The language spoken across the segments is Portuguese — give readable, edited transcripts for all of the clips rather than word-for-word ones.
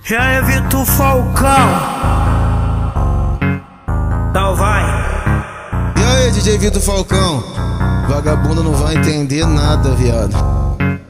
Já evito o Falcão. Então vai. E aí, DJ Vitor Falcão? Vagabundo não vai entender nada, viado.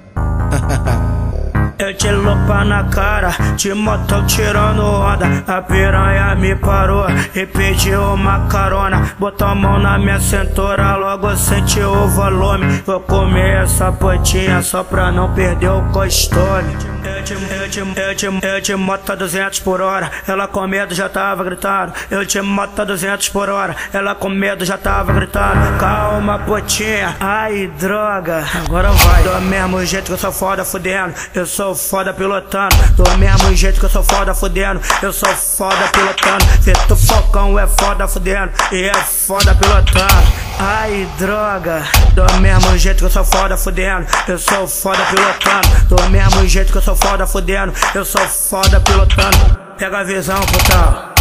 Eu te lupa na cara, de moto tirando onda. A piranha me parou e pediu uma carona. Botou a mão na minha cintura, logo senti o volume. Vou comer essa potinha só pra não perder o costume. Eu te moto a 200 por hora, ela com medo já tava gritando. Eu te moto a 200 por hora, ela com medo já tava gritando. Calma, potinha, ai droga, agora vai. Do mesmo jeito que eu sou foda fudendo, eu sou foda pilotando. Do mesmo jeito que eu sou foda fudendo, eu sou foda pilotando. Feito Falcão é foda fudendo e é foda pilotando. Ai droga, do mesmo jeito que eu sou foda fudendo, eu sou foda pilotando. Do mesmo jeito que eu sou foda fudendo, eu sou foda pilotando. Pega a visão, putão.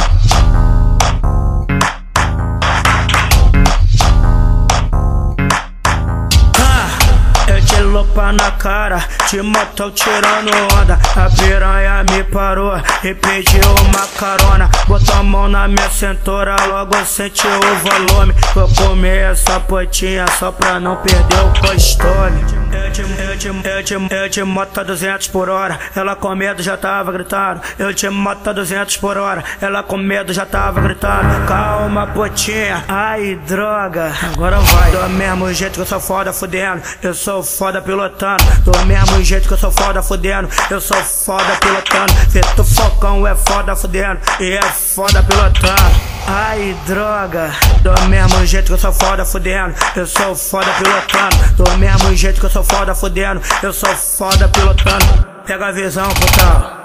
Lupa na cara, de moto tirando onda. A piranha me parou e pediu uma carona. Botou a mão na minha cintura, logo senti o volume. Vou comer essa potinha só pra não perder o costume. Eu te moto a 200 por hora, ela com medo já tava gritando. Eu te moto a 200 por hora, ela com medo já tava gritando. Calma, potinha, ai droga, agora vai. Do mesmo jeito que eu sou foda fudendo, eu sou foda pilotando. Do mesmo jeito que eu sou foda fudendo, eu sou foda pilotando. Feito Falcão é foda fudendo e é foda pilotando. Ai droga, do mesmo jeito que eu sou foda fudendo, eu sou foda pilotando. Do mesmo jeito que eu sou foda fudendo, eu sou foda pilotando. Pega a visão, putão.